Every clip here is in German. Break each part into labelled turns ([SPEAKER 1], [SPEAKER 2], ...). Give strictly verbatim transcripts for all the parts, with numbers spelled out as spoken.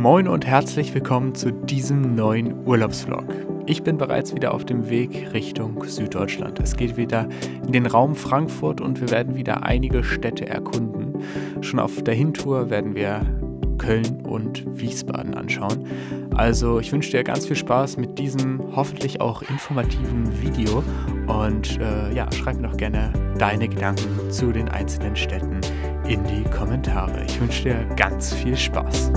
[SPEAKER 1] Moin und herzlich willkommen zu diesem neuen Urlaubsvlog. Ich bin bereits wieder auf dem Weg Richtung Süddeutschland. Es geht wieder in den Raum Frankfurt und wir werden wieder einige Städte erkunden. Schon auf der Hintour werden wir Köln und Wiesbaden anschauen. Also ich wünsche dir ganz viel Spaß mit diesem hoffentlich auch informativen Video und äh, ja, schreib mir doch gerne deine Gedanken zu den einzelnen Städten in die Kommentare. Ich wünsche dir ganz viel Spaß.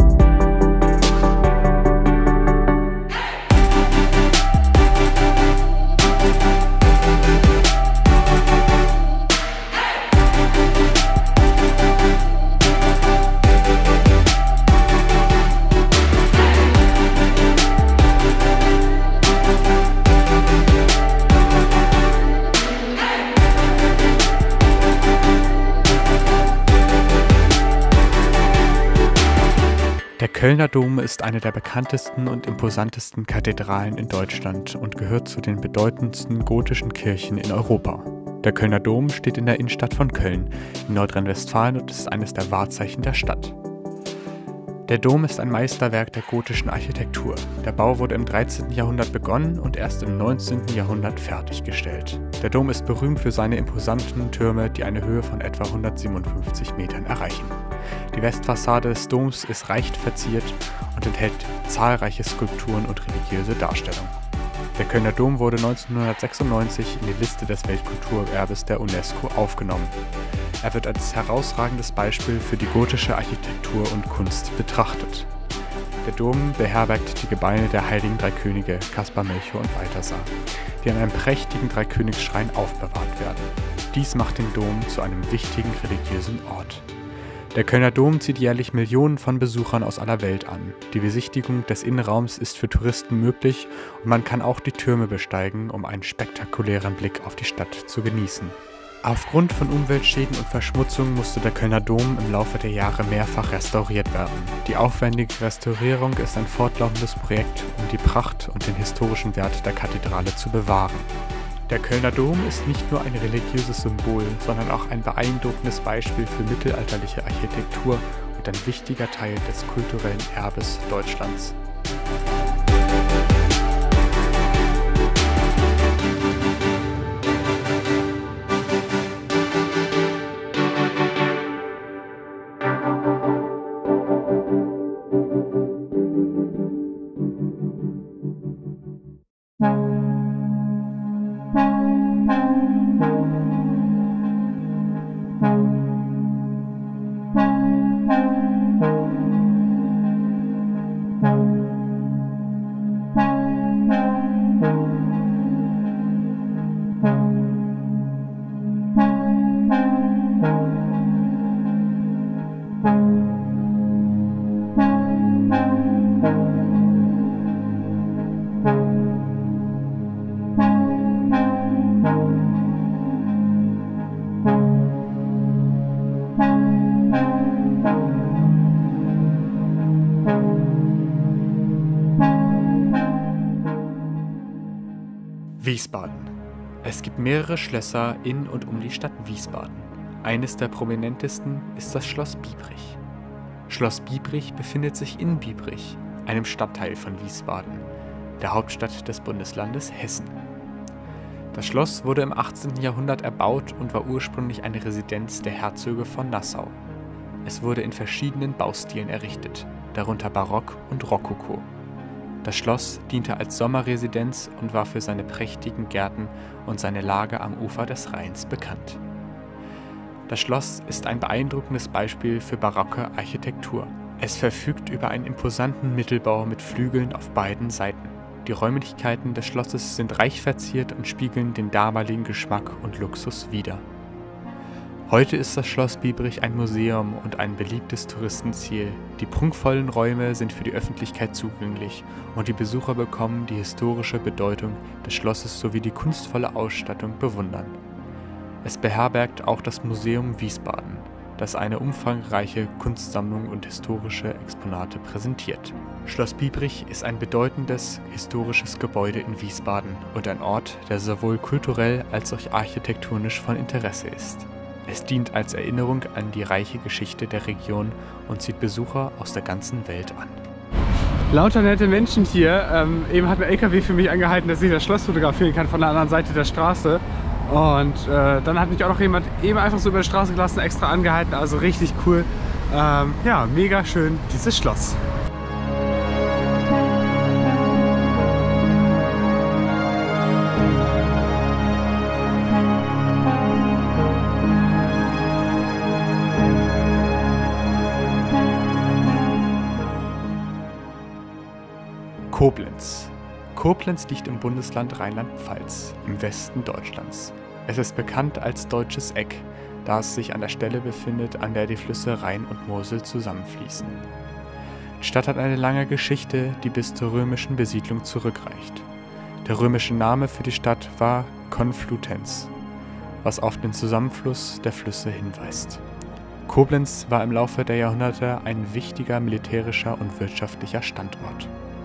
[SPEAKER 1] Der Kölner Dom ist eine der bekanntesten und imposantesten Kathedralen in Deutschland und gehört zu den bedeutendsten gotischen Kirchen in Europa. Der Kölner Dom steht in der Innenstadt von Köln in Nordrhein-Westfalen und ist eines der Wahrzeichen der Stadt. Der Dom ist ein Meisterwerk der gotischen Architektur. Der Bau wurde im dreizehnten Jahrhundert begonnen und erst im neunzehnten Jahrhundert fertiggestellt. Der Dom ist berühmt für seine imposanten Türme, die eine Höhe von etwa hundertsiebenundfünfzig Metern erreichen. Die Westfassade des Doms ist reich verziert und enthält zahlreiche Skulpturen und religiöse Darstellungen. Der Kölner Dom wurde neunzehnhundertsechsundneunzig in die Liste des Weltkulturerbes der UNESCO aufgenommen. Er wird als herausragendes Beispiel für die gotische Architektur und Kunst betrachtet. Der Dom beherbergt die Gebeine der heiligen drei Könige Kaspar, Melchior und Balthasar, die an einem prächtigen Dreikönigsschrein aufbewahrt werden. Dies macht den Dom zu einem wichtigen religiösen Ort. Der Kölner Dom zieht jährlich Millionen von Besuchern aus aller Welt an. Die Besichtigung des Innenraums ist für Touristen möglich und man kann auch die Türme besteigen, um einen spektakulären Blick auf die Stadt zu genießen. Aufgrund von Umweltschäden und Verschmutzung musste der Kölner Dom im Laufe der Jahre mehrfach restauriert werden. Die aufwendige Restaurierung ist ein fortlaufendes Projekt, um die Pracht und den historischen Wert der Kathedrale zu bewahren. Der Kölner Dom ist nicht nur ein religiöses Symbol, sondern auch ein beeindruckendes Beispiel für mittelalterliche Architektur und ein wichtiger Teil des kulturellen Erbes Deutschlands. Wiesbaden. Es gibt mehrere Schlösser in und um die Stadt Wiesbaden. Eines der prominentesten ist das Schloss Biebrich. Schloss Biebrich befindet sich in Biebrich, einem Stadtteil von Wiesbaden, der Hauptstadt des Bundeslandes Hessen. Das Schloss wurde im achtzehnten Jahrhundert erbaut und war ursprünglich eine Residenz der Herzöge von Nassau. Es wurde in verschiedenen Baustilen errichtet, darunter Barock und Rokoko. Das Schloss diente als Sommerresidenz und war für seine prächtigen Gärten und seine Lage am Ufer des Rheins bekannt. Das Schloss ist ein beeindruckendes Beispiel für barocke Architektur. Es verfügt über einen imposanten Mittelbau mit Flügeln auf beiden Seiten. Die Räumlichkeiten des Schlosses sind reich verziert und spiegeln den damaligen Geschmack und Luxus wider. Heute ist das Schloss Biebrich ein Museum und ein beliebtes Touristenziel. Die prunkvollen Räume sind für die Öffentlichkeit zugänglich und die Besucher bekommen die historische Bedeutung des Schlosses sowie die kunstvolle Ausstattung bewundern. Es beherbergt auch das Museum Wiesbaden, das eine umfangreiche Kunstsammlung und historische Exponate präsentiert. Schloss Biebrich ist ein bedeutendes historisches Gebäude in Wiesbaden und ein Ort, der sowohl kulturell als auch architektonisch von Interesse ist. Es dient als Erinnerung an die reiche Geschichte der Region und zieht Besucher aus der ganzen Welt an.
[SPEAKER 2] Lauter nette Menschen hier. Ähm, eben hat ein L K W für mich angehalten, dass ich das Schloss fotografieren kann von der anderen Seite der Straße. Und äh, dann hat mich auch noch jemand eben einfach so über die Straße gelassen, extra angehalten. Also richtig cool. Ähm, ja, mega schön, dieses Schloss.
[SPEAKER 1] Koblenz. Koblenz liegt im Bundesland Rheinland-Pfalz, im Westen Deutschlands. Es ist bekannt als Deutsches Eck, da es sich an der Stelle befindet, an der die Flüsse Rhein und Mosel zusammenfließen. Die Stadt hat eine lange Geschichte, die bis zur römischen Besiedlung zurückreicht. Der römische Name für die Stadt war Conflutenz, was auf den Zusammenfluss der Flüsse hinweist. Koblenz war im Laufe der Jahrhunderte ein wichtiger militärischer und wirtschaftlicher Standort.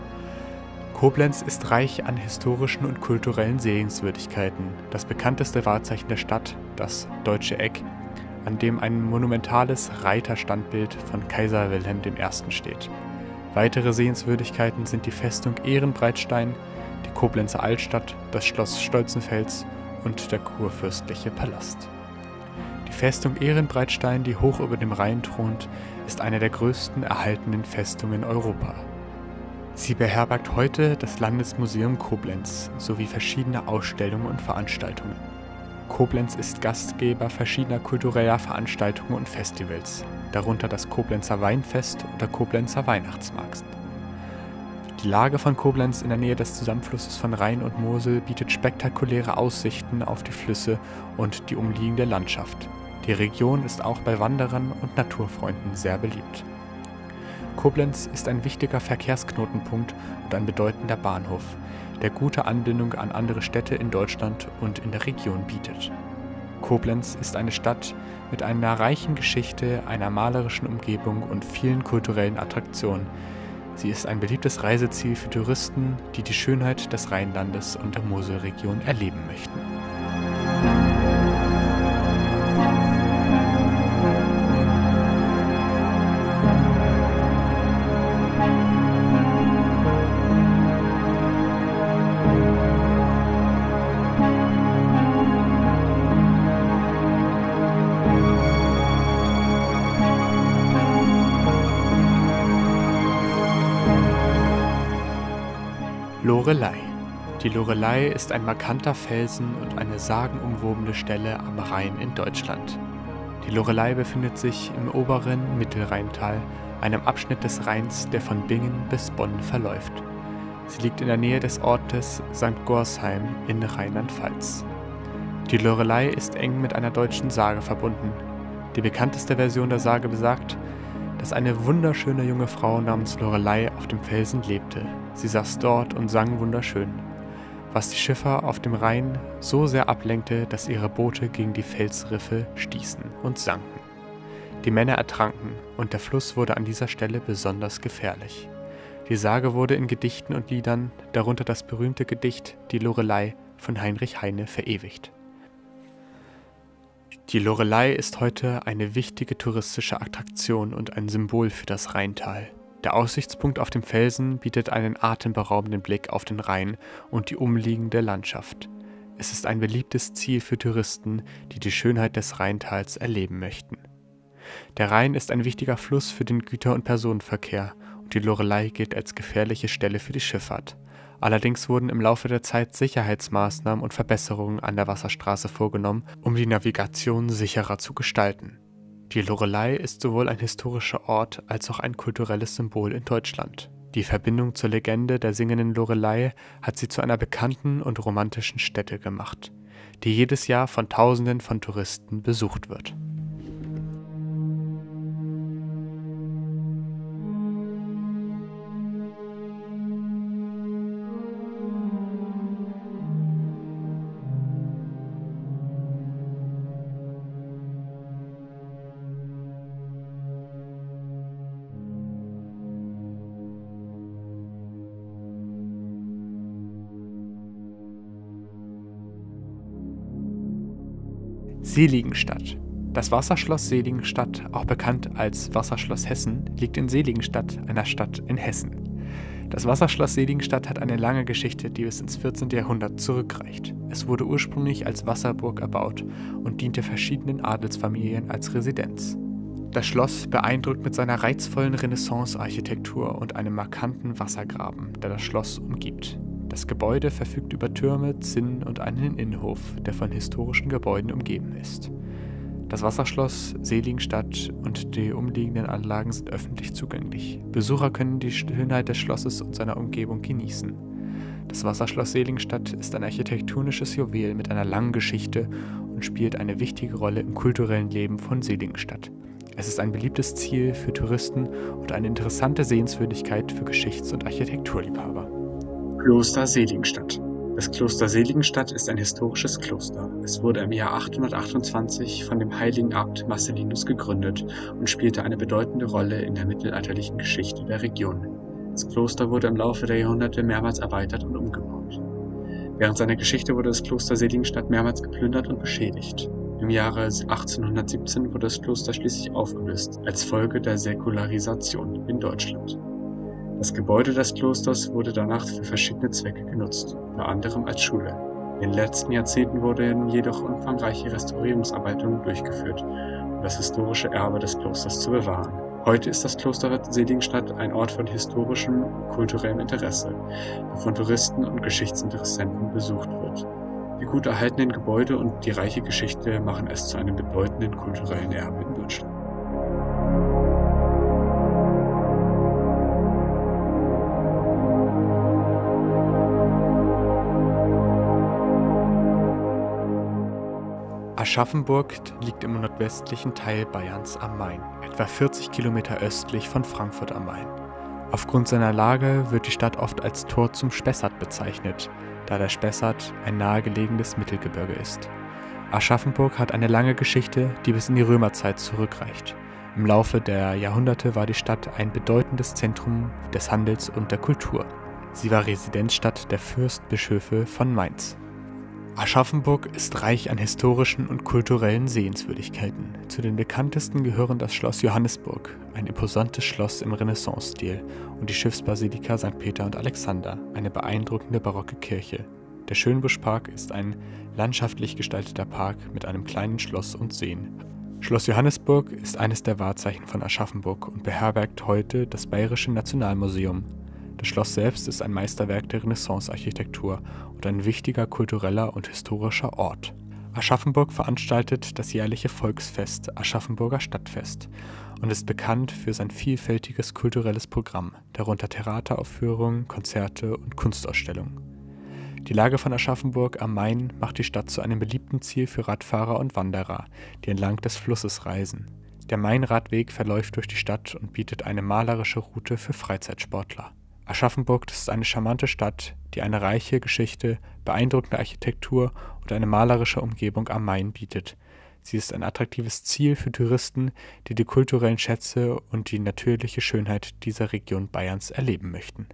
[SPEAKER 1] Koblenz ist reich an historischen und kulturellen Sehenswürdigkeiten. Das bekannteste Wahrzeichen der Stadt, das Deutsche Eck, an dem ein monumentales Reiterstandbild von Kaiser Wilhelm der Erste steht. Weitere Sehenswürdigkeiten sind die Festung Ehrenbreitstein, die Koblenzer Altstadt, das Schloss Stolzenfels und der kurfürstliche Palast. Die Festung Ehrenbreitstein, die hoch über dem Rhein thront, ist eine der größten erhaltenen Festungen in Europa. Sie beherbergt heute das Landesmuseum Koblenz sowie verschiedene Ausstellungen und Veranstaltungen. Koblenz ist Gastgeber verschiedener kultureller Veranstaltungen und Festivals, darunter das Koblenzer Weinfest und der Koblenzer Weihnachtsmarkt. Die Lage von Koblenz in der Nähe des Zusammenflusses von Rhein und Mosel bietet spektakuläre Aussichten auf die Flüsse und die umliegende Landschaft. Die Region ist auch bei Wanderern und Naturfreunden sehr beliebt. Koblenz ist ein wichtiger Verkehrsknotenpunkt und ein bedeutender Bahnhof, der gute Anbindung an andere Städte in Deutschland und in der Region bietet. Koblenz ist eine Stadt mit einer reichen Geschichte, einer malerischen Umgebung und vielen kulturellen Attraktionen. Sie ist ein beliebtes Reiseziel für Touristen, die die Schönheit des Rheinlandes und der Moselregion erleben möchten. Loreley. Die Loreley ist ein markanter Felsen und eine sagenumwobene Stelle am Rhein in Deutschland. Die Loreley befindet sich im oberen Mittelrheintal, einem Abschnitt des Rheins, der von Bingen bis Bonn verläuft. Sie liegt in der Nähe des Ortes Sankt Gorsheim in Rheinland-Pfalz. Die Loreley ist eng mit einer deutschen Sage verbunden. Die bekannteste Version der Sage besagt, dass eine wunderschöne junge Frau namens Loreley auf dem Felsen lebte. Sie saß dort und sang wunderschön, was die Schiffer auf dem Rhein so sehr ablenkte, dass ihre Boote gegen die Felsriffe stießen und sanken. Die Männer ertranken und der Fluss wurde an dieser Stelle besonders gefährlich. Die Sage wurde in Gedichten und Liedern, darunter das berühmte Gedicht Die Loreley von Heinrich Heine, verewigt. Die Loreley ist heute eine wichtige touristische Attraktion und ein Symbol für das Rheintal. Der Aussichtspunkt auf dem Felsen bietet einen atemberaubenden Blick auf den Rhein und die umliegende Landschaft. Es ist ein beliebtes Ziel für Touristen, die die Schönheit des Rheintals erleben möchten. Der Rhein ist ein wichtiger Fluss für den Güter- und Personenverkehr und die Loreley gilt als gefährliche Stelle für die Schifffahrt. Allerdings wurden im Laufe der Zeit Sicherheitsmaßnahmen und Verbesserungen an der Wasserstraße vorgenommen, um die Navigation sicherer zu gestalten. Die Loreley ist sowohl ein historischer Ort als auch ein kulturelles Symbol in Deutschland. Die Verbindung zur Legende der singenden Loreley hat sie zu einer bekannten und romantischen Stätte gemacht, die jedes Jahr von Tausenden von Touristen besucht wird. Seligenstadt. Das Wasserschloss Seligenstadt, auch bekannt als Wasserschloss Hessen, liegt in Seligenstadt, einer Stadt in Hessen. Das Wasserschloss Seligenstadt hat eine lange Geschichte, die bis ins vierzehnten Jahrhundert zurückreicht. Es wurde ursprünglich als Wasserburg erbaut und diente verschiedenen Adelsfamilien als Residenz. Das Schloss beeindruckt mit seiner reizvollen Renaissance-Architektur und einem markanten Wassergraben, der das Schloss umgibt. Das Gebäude verfügt über Türme, Zinnen und einen Innenhof, der von historischen Gebäuden umgeben ist. Das Wasserschloss Seligenstadt und die umliegenden Anlagen sind öffentlich zugänglich. Besucher können die Schönheit des Schlosses und seiner Umgebung genießen. Das Wasserschloss Seligenstadt ist ein architektonisches Juwel mit einer langen Geschichte und spielt eine wichtige Rolle im kulturellen Leben von Seligenstadt. Es ist ein beliebtes Ziel für Touristen und eine interessante Sehenswürdigkeit für Geschichts- und Architekturliebhaber.
[SPEAKER 2] Kloster Seligenstadt. Das Kloster Seligenstadt ist ein historisches Kloster. Es wurde im Jahr achthundertachtundzwanzig von dem heiligen Abt Marcellinus gegründet und spielte eine bedeutende Rolle in der mittelalterlichen Geschichte der Region. Das Kloster wurde im Laufe der Jahrhunderte mehrmals erweitert und umgebaut. Während seiner Geschichte wurde das Kloster Seligenstadt mehrmals geplündert und beschädigt. Im Jahre achtzehnhundertsiebzehn wurde das Kloster schließlich aufgelöst, als Folge der Säkularisation in Deutschland. Das Gebäude des Klosters wurde danach für verschiedene Zwecke genutzt, unter anderem als Schule. In den letzten Jahrzehnten wurden jedoch umfangreiche Restaurierungsarbeiten durchgeführt, um das historische Erbe des Klosters zu bewahren. Heute ist das Kloster Seligenstadt ein Ort von historischem und kulturellem Interesse, der von Touristen und Geschichtsinteressenten besucht wird. Die gut erhaltenen Gebäude und die reiche Geschichte machen es zu einem bedeutenden kulturellen Erbe in Deutschland.
[SPEAKER 1] Aschaffenburg liegt im nordwestlichen Teil Bayerns am Main, etwa vierzig Kilometer östlich von Frankfurt am Main. Aufgrund seiner Lage wird die Stadt oft als Tor zum Spessart bezeichnet, da der Spessart ein nahegelegenes Mittelgebirge ist. Aschaffenburg hat eine lange Geschichte, die bis in die Römerzeit zurückreicht. Im Laufe der Jahrhunderte war die Stadt ein bedeutendes Zentrum des Handels und der Kultur. Sie war Residenzstadt der Fürstbischöfe von Mainz. Aschaffenburg ist reich an historischen und kulturellen Sehenswürdigkeiten. Zu den bekanntesten gehören das Schloss Johannisburg, ein imposantes Schloss im Renaissance-Stil, und die Schiffsbasilika Sankt Peter und Alexander, eine beeindruckende barocke Kirche. Der Schönbuschpark ist ein landschaftlich gestalteter Park mit einem kleinen Schloss und Seen. Schloss Johannisburg ist eines der Wahrzeichen von Aschaffenburg und beherbergt heute das Bayerische Nationalmuseum. Das Schloss selbst ist ein Meisterwerk der Renaissance-Architektur und ein wichtiger kultureller und historischer Ort. Aschaffenburg veranstaltet das jährliche Volksfest Aschaffenburger Stadtfest und ist bekannt für sein vielfältiges kulturelles Programm, darunter Theateraufführungen, Konzerte und Kunstausstellungen. Die Lage von Aschaffenburg am Main macht die Stadt zu einem beliebten Ziel für Radfahrer und Wanderer, die entlang des Flusses reisen. Der Mainradweg verläuft durch die Stadt und bietet eine malerische Route für Freizeitsportler. Aschaffenburg ist eine charmante Stadt, die eine reiche Geschichte, beeindruckende Architektur und eine malerische Umgebung am Main bietet. Sie ist ein attraktives Ziel für Touristen, die die kulturellen Schätze und die natürliche Schönheit dieser Region Bayerns erleben möchten.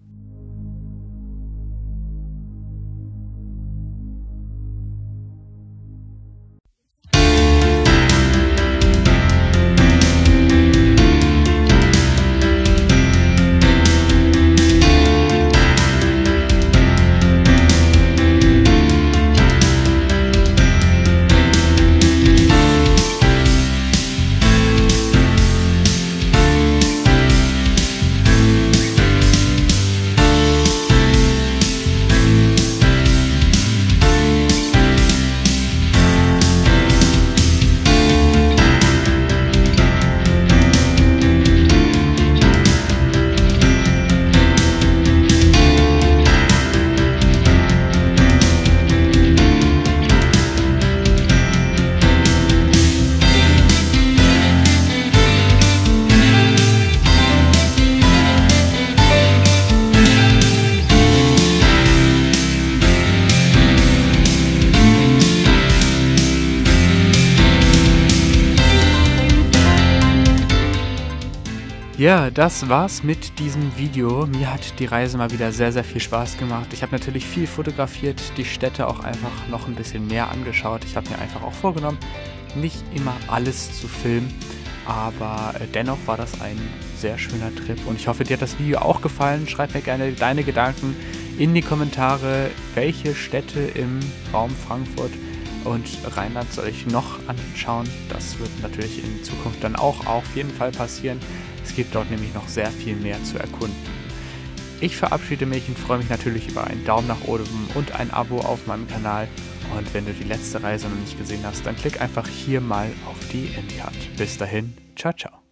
[SPEAKER 1] Ja, das war's mit diesem Video. Mir hat die Reise mal wieder sehr, sehr viel Spaß gemacht. Ich habe natürlich viel fotografiert, die Städte auch einfach noch ein bisschen mehr angeschaut. Ich habe mir einfach auch vorgenommen, nicht immer alles zu filmen. aber dennoch war das ein sehr schöner Trip und ich hoffe, dir hat das Video auch gefallen. Schreib mir gerne deine Gedanken in die Kommentare, welche Städte im Raum Frankfurt und Rheinland soll ich noch anschauen. Das wird natürlich in Zukunft dann auch auf jeden Fall passieren. Es gibt dort nämlich noch sehr viel mehr zu erkunden. Ich verabschiede mich und freue mich natürlich über einen Daumen nach oben und ein Abo auf meinem Kanal. Und wenn du die letzte Reise noch nicht gesehen hast, dann klick einfach hier mal auf die in die Hand. Bis dahin, ciao, ciao.